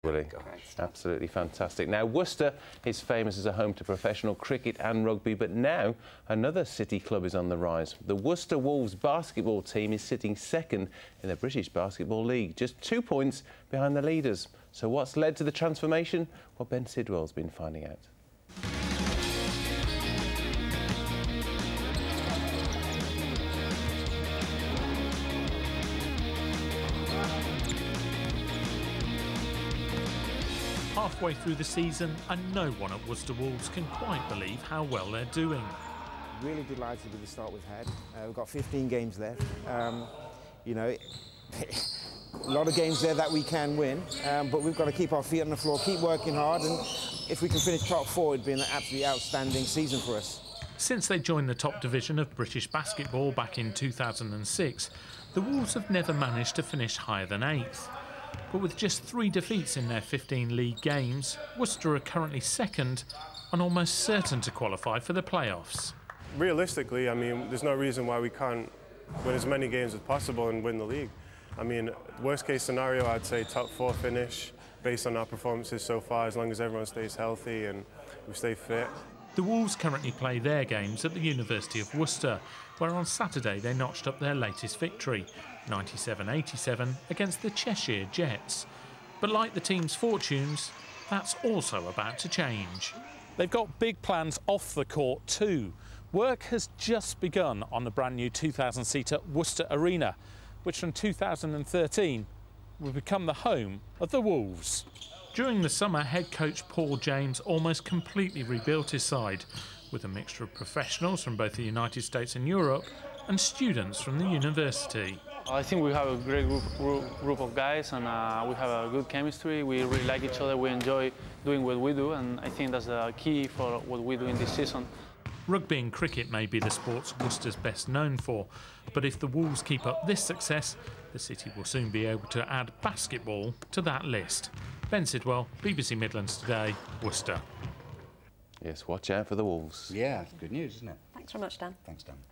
Willie. Absolutely fantastic. Now, Worcester is famous as a home to professional cricket and rugby, but now another city club is on the rise. The Worcester Wolves basketball team is sitting second in the British Basketball League, just 2 points behind the leaders. So what's led to the transformation? Well, Ben Sidwell's been finding out. Halfway through the season, and no one at Worcester Wolves can quite believe how well they're doing. Really delighted with the start we've had. We've got 15 games left. You know, a lot of games there that we can win, but we've got to keep our feet on the floor, keep working hard, and if we can finish top four, it'd be an absolutely outstanding season for us. Since they joined the top division of British basketball back in 2006, the Wolves have never managed to finish higher than 8th. But with just 3 defeats in their 15 league games, Worcester are currently second and almost certain to qualify for the playoffs. Realistically, I mean, there's no reason why we can't win as many games as possible and win the league. I mean, worst case scenario, I'd say top 4 finish based on our performances so far, as long as everyone stays healthy and we stay fit. The Wolves currently play their games at the University of Worcester, where on Saturday they notched up their latest victory, 97-87 against the Cheshire Jets. But like the team's fortunes, that's also about to change. They've got big plans off the court too. Work has just begun on the brand new 2,000-seater Worcester Arena, which from 2013 will become the home of the Wolves. During the summer, head coach Paul James almost completely rebuilt his side, with a mixture of professionals from both the United States and Europe and students from the university. I think we have a great group of guys, and we have a good chemistry. We really like each other. We enjoy doing what we do, and I think that's the key for what we do in this season. Rugby and cricket may be the sports Worcester's best known for, but if the Wolves keep up this success, the city will soon be able to add basketball to that list. Ben Sidwell, BBC Midlands Today, Worcester. Yes, watch out for the Wolves. Yeah, good news, isn't it? Thanks very much, Dan. Thanks, Dan.